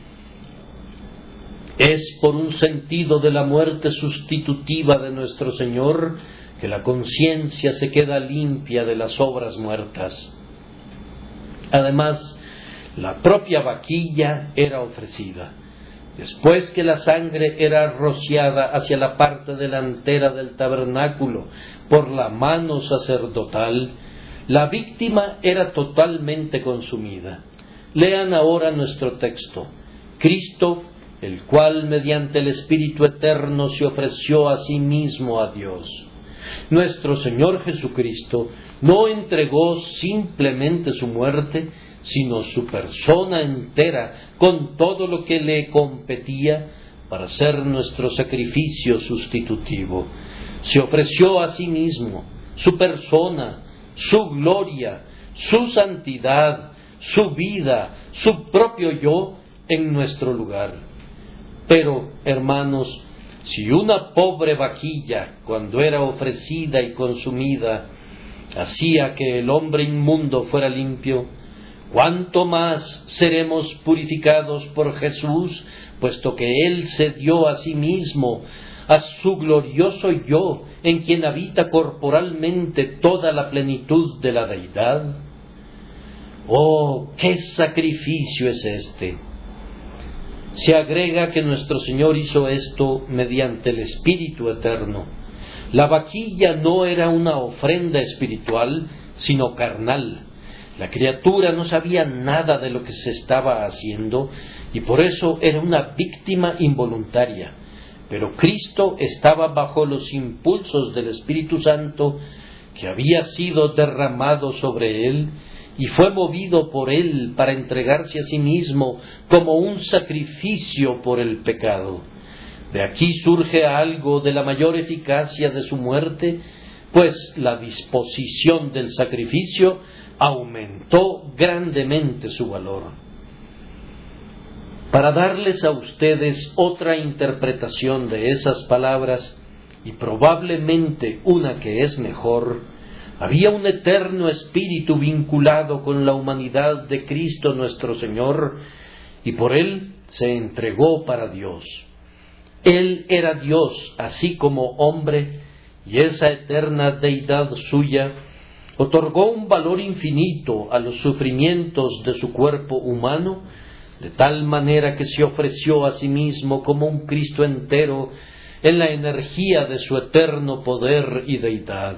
Es por un sentido de la muerte sustitutiva de nuestro Señor que la conciencia se queda limpia de las obras muertas. Además, la propia vaquilla era ofrecida. Después que la sangre era rociada hacia la parte delantera del tabernáculo por la mano sacerdotal, la víctima era totalmente consumida. Lean ahora nuestro texto. Cristo, el cual mediante el Espíritu Eterno se ofreció a sí mismo a Dios. Nuestro Señor Jesucristo no entregó simplemente su muerte, sino su persona entera, con todo lo que le competía, para ser nuestro sacrificio sustitutivo. Se ofreció a sí mismo, su persona, su gloria, su santidad, su vida, su propio yo, en nuestro lugar. Pero, hermanos, si una pobre vaquilla, cuando era ofrecida y consumida, hacía que el hombre inmundo fuera limpio, ¿cuánto más seremos purificados por Jesús, puesto que Él se dio a sí mismo, a su glorioso yo, en quien habita corporalmente toda la plenitud de la deidad? ¡Oh, qué sacrificio es este! Se agrega que nuestro Señor hizo esto mediante el Espíritu Eterno. La vaquilla no era una ofrenda espiritual, sino carnal. La criatura no sabía nada de lo que se estaba haciendo y por eso era una víctima involuntaria. Pero Cristo estaba bajo los impulsos del Espíritu Santo que había sido derramado sobre él y fue movido por él para entregarse a sí mismo como un sacrificio por el pecado. De aquí surge algo de la mayor eficacia de su muerte, pues la disposición del sacrificio aumentó grandemente su valor. Para darles a ustedes otra interpretación de esas palabras, y probablemente una que es mejor, había un eterno espíritu vinculado con la humanidad de Cristo nuestro Señor, y por él se entregó para Dios. Él era Dios, así como hombre, y esa eterna deidad suya otorgó un valor infinito a los sufrimientos de su cuerpo humano, de tal manera que se ofreció a sí mismo como un Cristo entero en la energía de su eterno poder y deidad.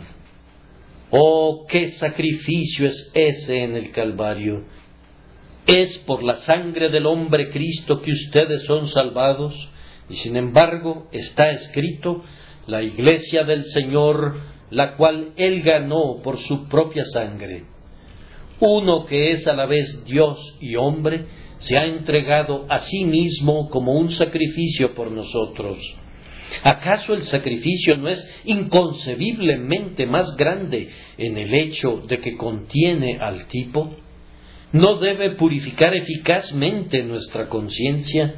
¡Oh, qué sacrificio es ese en el Calvario! Es por la sangre del hombre Cristo que ustedes son salvados, y sin embargo está escrito, la iglesia del Señor, la cual Él ganó por su propia sangre. Uno que es a la vez Dios y hombre, se ha entregado a sí mismo como un sacrificio por nosotros. ¿Acaso el sacrificio no es inconcebiblemente más grande en el hecho de que contiene al tipo? ¿No debe purificar eficazmente nuestra conciencia?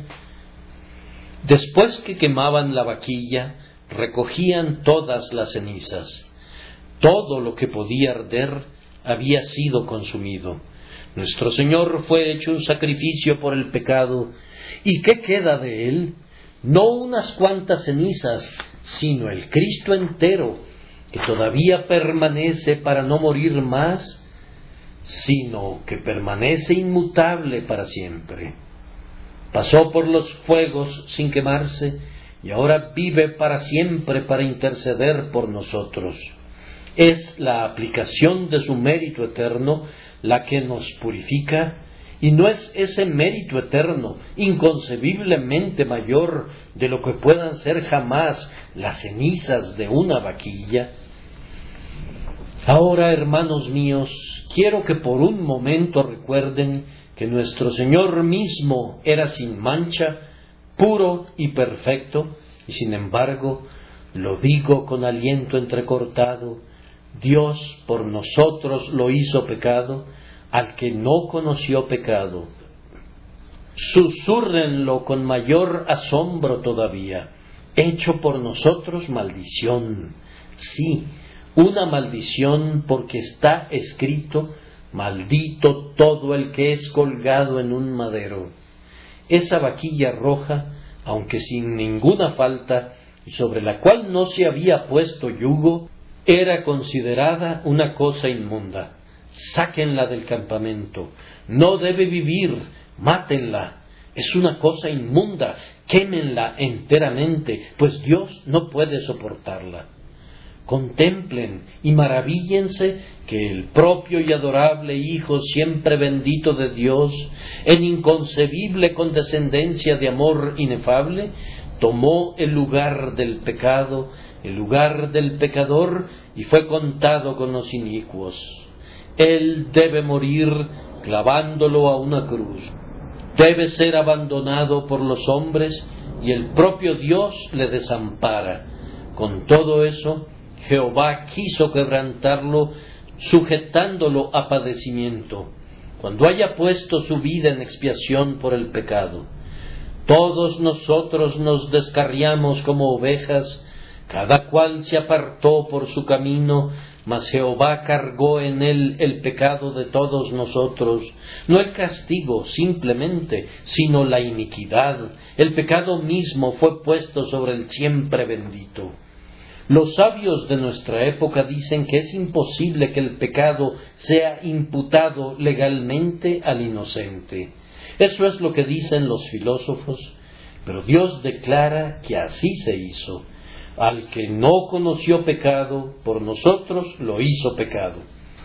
Después que quemaban la vaquilla, recogían todas las cenizas. Todo lo que podía arder había sido consumido. Nuestro Señor fue hecho un sacrificio por el pecado. ¿Y qué queda de Él? No unas cuantas cenizas, sino el Cristo entero, que todavía permanece para no morir más, sino que permanece inmutable para siempre. Pasó por los fuegos sin quemarse, y ahora vive para siempre para interceder por nosotros. Es la aplicación de su mérito eterno la que nos purifica, y no es ese mérito eterno inconcebiblemente mayor de lo que puedan ser jamás las cenizas de una vaquilla. Ahora, hermanos míos, quiero que por un momento recuerden que nuestro Señor mismo era sin mancha, puro y perfecto, y sin embargo, lo digo con aliento entrecortado, Dios por nosotros lo hizo pecado, al que no conoció pecado. Susúrrenlo con mayor asombro todavía, hecho por nosotros maldición. Sí, una maldición, porque está escrito: maldito todo el que es colgado en un madero. Esa vaquilla roja, aunque sin ninguna falta, y sobre la cual no se había puesto yugo, era considerada una cosa inmunda. Sáquenla del campamento, no debe vivir, mátenla, es una cosa inmunda, quémenla enteramente, pues Dios no puede soportarla. Contemplen y maravíllense que el propio y adorable Hijo siempre bendito de Dios, en inconcebible condescendencia de amor inefable, tomó el lugar del pecado, el lugar del pecador, y fue contado con los inicuos. Él debe morir clavándolo a una cruz. Debe ser abandonado por los hombres, y el propio Dios le desampara. Con todo eso, Jehová quiso quebrantarlo, sujetándolo a padecimiento, cuando haya puesto su vida en expiación por el pecado. Todos nosotros nos descarriamos como ovejas, cada cual se apartó por su camino, mas Jehová cargó en él el pecado de todos nosotros, no el castigo simplemente, sino la iniquidad. El pecado mismo fue puesto sobre el siempre bendito. Los sabios de nuestra época dicen que es imposible que el pecado sea imputado legalmente al inocente. Eso es lo que dicen los filósofos, pero Dios declara que así se hizo. Al que no conoció pecado, por nosotros lo hizo pecado.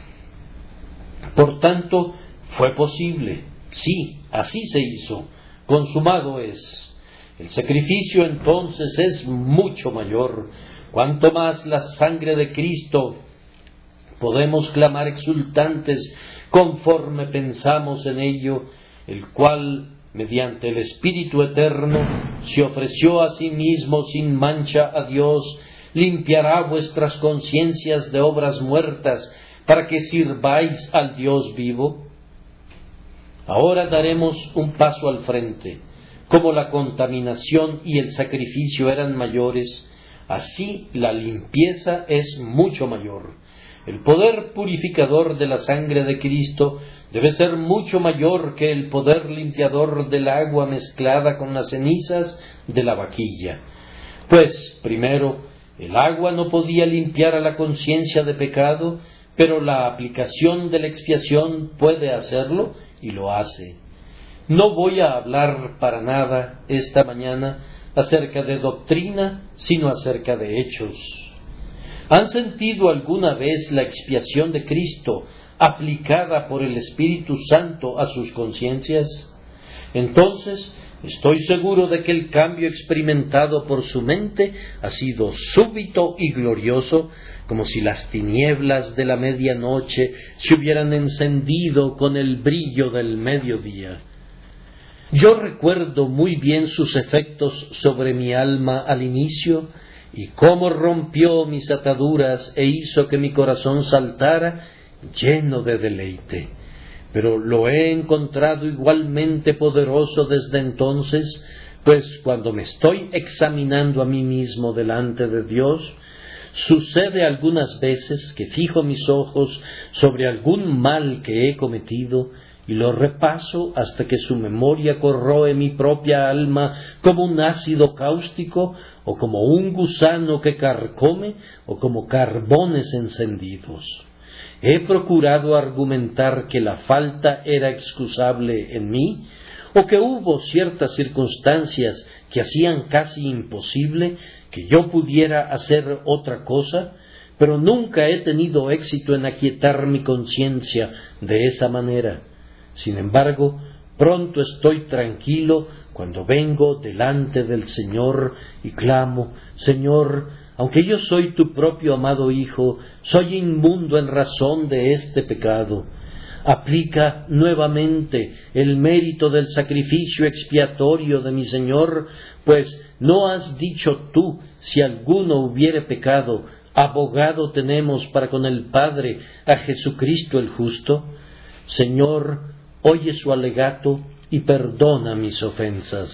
Por tanto, fue posible. Sí, así se hizo. Consumado es. El sacrificio entonces es mucho mayor. Cuanto más la sangre de Cristo, podemos clamar exultantes conforme pensamos en ello, el cual, mediante el Espíritu Eterno, se ofreció a sí mismo sin mancha a Dios, limpiará vuestras conciencias de obras muertas, para que sirváis al Dios vivo. Ahora daremos un paso al frente. Como la contaminación y el sacrificio eran mayores, así la limpieza es mucho mayor. El poder purificador de la sangre de Cristo debe ser mucho mayor que el poder limpiador del agua mezclada con las cenizas de la vaquilla. Pues, primero, el agua no podía limpiar a la conciencia de pecado, pero la aplicación de la expiación puede hacerlo y lo hace. No voy a hablar para nada esta mañana acerca de doctrina, sino acerca de hechos. ¿Han sentido alguna vez la expiación de Cristo aplicada por el Espíritu Santo a sus conciencias? Entonces, estoy seguro de que el cambio experimentado por su mente ha sido súbito y glorioso, como si las tinieblas de la medianoche se hubieran encendido con el brillo del mediodía. Yo recuerdo muy bien sus efectos sobre mi alma al inicio, y cómo rompió mis ataduras e hizo que mi corazón saltara lleno de deleite. Pero lo he encontrado igualmente poderoso desde entonces, pues cuando me estoy examinando a mí mismo delante de Dios, sucede algunas veces que fijo mis ojos sobre algún mal que he cometido y lo repaso hasta que su memoria corroe mi propia alma como un ácido cáustico, o como un gusano que carcome, o como carbones encendidos. He procurado argumentar que la falta era excusable en mí, o que hubo ciertas circunstancias que hacían casi imposible que yo pudiera hacer otra cosa, pero nunca he tenido éxito en aquietar mi conciencia de esa manera. Sin embargo, pronto estoy tranquilo cuando vengo delante del Señor y clamo: Señor, aunque yo soy tu propio amado Hijo, soy inmundo en razón de este pecado. Aplica nuevamente el mérito del sacrificio expiatorio de mi Señor, pues ¿no has dicho tú, si alguno hubiere pecado, abogado tenemos para con el Padre, a Jesucristo el justo? Señor, oye su alegato y perdona mis ofensas.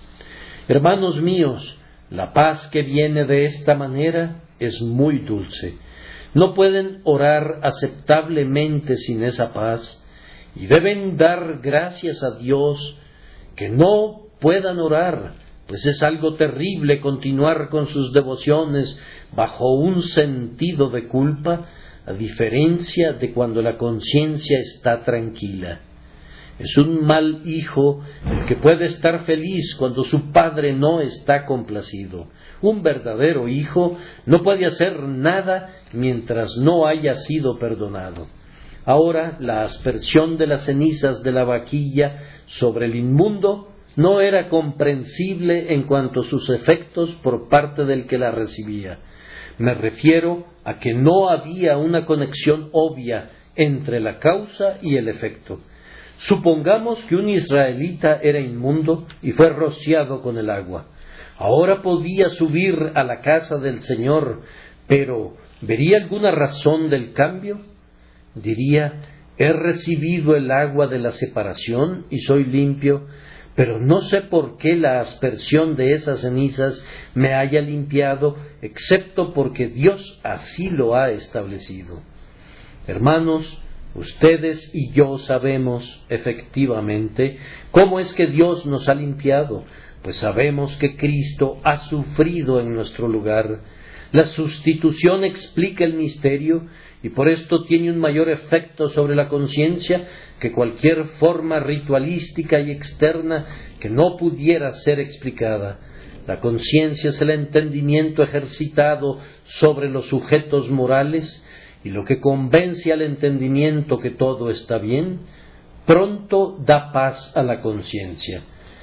Hermanos míos, la paz que viene de esta manera es muy dulce. No pueden orar aceptablemente sin esa paz, y deben dar gracias a Dios que no puedan orar, pues es algo terrible continuar con sus devociones bajo un sentido de culpa, a diferencia de cuando la conciencia está tranquila. Es un mal hijo el que puede estar feliz cuando su padre no está complacido. Un verdadero hijo no puede hacer nada mientras no haya sido perdonado. Ahora, la aspersión de las cenizas de la vaquilla sobre el inmundo no era comprensible en cuanto a sus efectos por parte del que la recibía. Me refiero a que no había una conexión obvia entre la causa y el efecto. Supongamos que un israelita era inmundo y fue rociado con el agua. Ahora podía subir a la casa del Señor, pero ¿vería alguna razón del cambio? Diría, he recibido el agua de la separación y soy limpio, pero no sé por qué la aspersión de esas cenizas me haya limpiado, excepto porque Dios así lo ha establecido. Hermanos, ustedes y yo sabemos, efectivamente, cómo es que Dios nos ha limpiado, pues sabemos que Cristo ha sufrido en nuestro lugar. La sustitución explica el misterio y por esto tiene un mayor efecto sobre la conciencia que cualquier forma ritualística y externa que no pudiera ser explicada. La conciencia es el entendimiento ejercitado sobre los sujetos morales, y lo que convence al entendimiento que todo está bien, pronto da paz a la conciencia.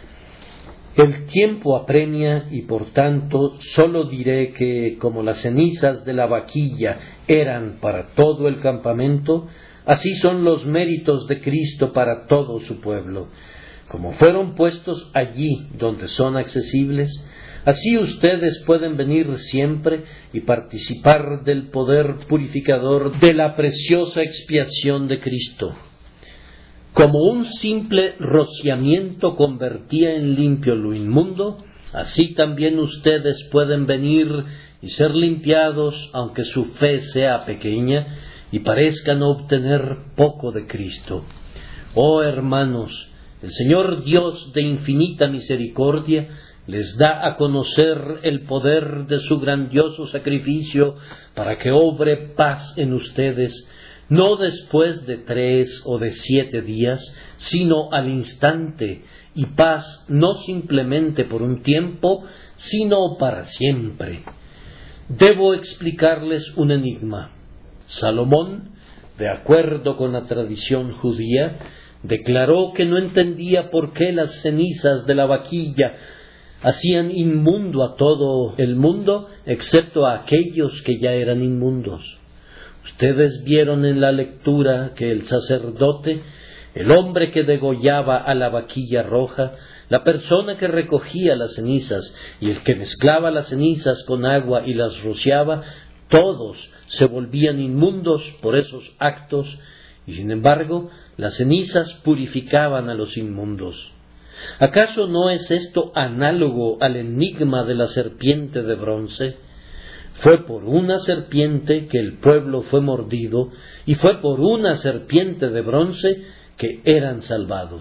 El tiempo apremia y por tanto sólo diré que, como las cenizas de la vaquilla eran para todo el campamento, así son los méritos de Cristo para todo su pueblo. Como fueron puestos allí donde son accesibles, así ustedes pueden venir siempre y participar del poder purificador de la preciosa expiación de Cristo. Como un simple rociamiento convertía en limpio lo inmundo, así también ustedes pueden venir y ser limpiados, aunque su fe sea pequeña y parezcan obtener poco de Cristo. Oh hermanos, el Señor Dios de infinita misericordia les da a conocer el poder de su grandioso sacrificio para que obre paz en ustedes, no después de 3 o de 7 días, sino al instante, y paz no simplemente por un tiempo, sino para siempre. Debo explicarles un enigma. Salomón, de acuerdo con la tradición judía, declaró que no entendía por qué las cenizas de la vaquilla hacían inmundo a todo el mundo, excepto a aquellos que ya eran inmundos. Ustedes vieron en la lectura que el sacerdote, el hombre que degollaba a la vaquilla roja, la persona que recogía las cenizas y el que mezclaba las cenizas con agua y las rociaba, todos se volvían inmundos por esos actos, y sin embargo las cenizas purificaban a los inmundos. ¿Acaso no es esto análogo al enigma de la serpiente de bronce? Fue por una serpiente que el pueblo fue mordido, y fue por una serpiente de bronce que eran salvados.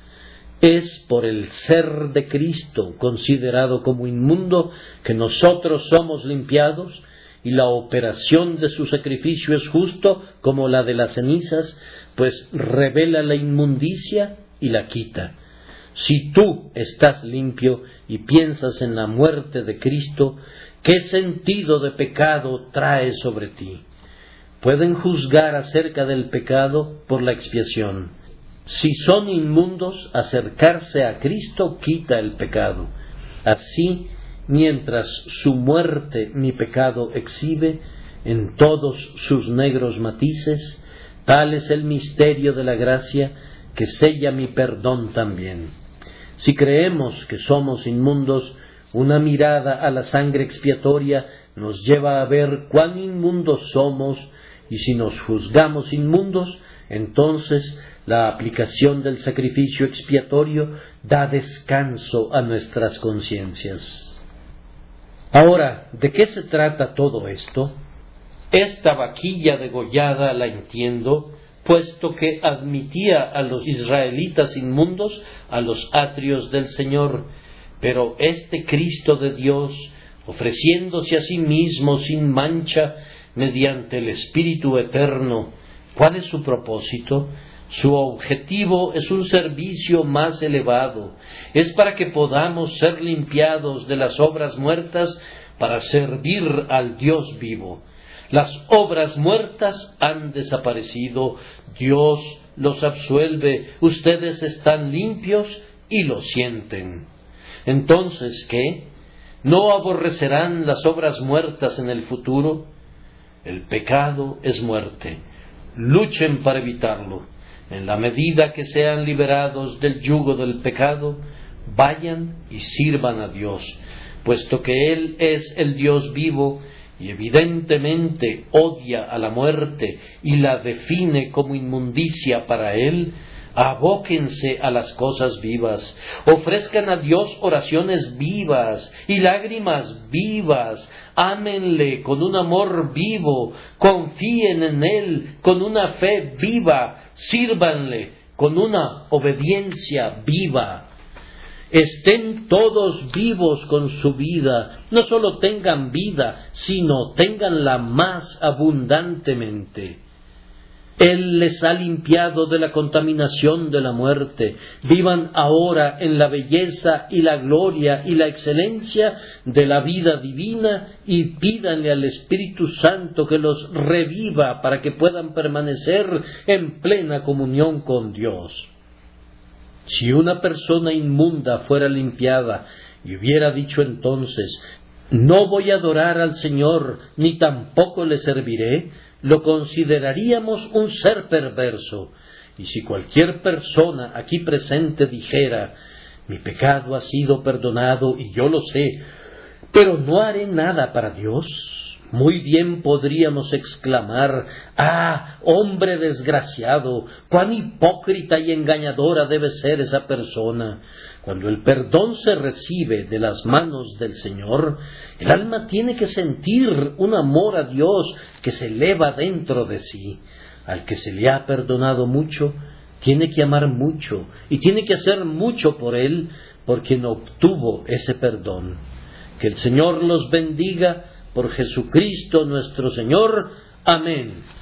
Es por el ser de Cristo, considerado como inmundo, que nosotros somos limpiados, y la operación de su sacrificio es justo como la de las cenizas, pues revela la inmundicia y la quita. Si tú estás limpio y piensas en la muerte de Cristo, ¿qué sentido de pecado trae sobre ti? Pueden juzgar acerca del pecado por la expiación. Si son inmundos, acercarse a Cristo quita el pecado. Así, mientras su muerte mi pecado exhibe en todos sus negros matices, tal es el misterio de la gracia que sella mi perdón también. Si creemos que somos inmundos, una mirada a la sangre expiatoria nos lleva a ver cuán inmundos somos, y si nos juzgamos inmundos, entonces La aplicación del sacrificio expiatorio da descanso a nuestras conciencias. Ahora, ¿de qué se trata todo esto? Esta vaquilla degollada la entiendo, puesto que admitía a los israelitas inmundos a los atrios del Señor, pero este Cristo de Dios, ofreciéndose a sí mismo sin mancha mediante el Espíritu Eterno, ¿cuál es su propósito? Su objetivo es un servicio más elevado, es para que podamos ser limpiados de las obras muertas para servir al Dios vivo. Las obras muertas han desaparecido, Dios los absuelve, ustedes están limpios y lo sienten. Entonces, ¿qué? ¿No aborrecerán las obras muertas en el futuro? El pecado es muerte. Luchen para evitarlo. En la medida que sean liberados del yugo del pecado, vayan y sirvan a Dios, puesto que Él es el Dios vivo y evidentemente odia a la muerte y la define como inmundicia para Él. Abóquense a las cosas vivas, ofrezcan a Dios oraciones vivas y lágrimas vivas, ámenle con un amor vivo, confíen en Él con una fe viva, sírvanle con una obediencia viva. Estén todos vivos con su vida, no solo tengan vida, sino tenganla más abundantemente. Él les ha limpiado de la contaminación de la muerte. Vivan ahora en la belleza y la gloria y la excelencia de la vida divina y pídanle al Espíritu Santo que los reviva para que puedan permanecer en plena comunión con Dios. Si una persona inmunda fuera limpiada y hubiera dicho entonces, no voy a adorar al Señor, ni tampoco le serviré, lo consideraríamos un ser perverso. Y si cualquier persona aquí presente dijera, mi pecado ha sido perdonado y yo lo sé, pero no haré nada para Dios, muy bien podríamos exclamar, ¡ah, hombre desgraciado! ¡Cuán hipócrita y engañadora debe ser esa persona! Cuando el perdón se recibe de las manos del Señor, el alma tiene que sentir un amor a Dios que se eleva dentro de sí. Al que se le ha perdonado mucho, tiene que amar mucho y tiene que hacer mucho por él, por quien obtuvo ese perdón. Que el Señor los bendiga por Jesucristo nuestro Señor. Amén.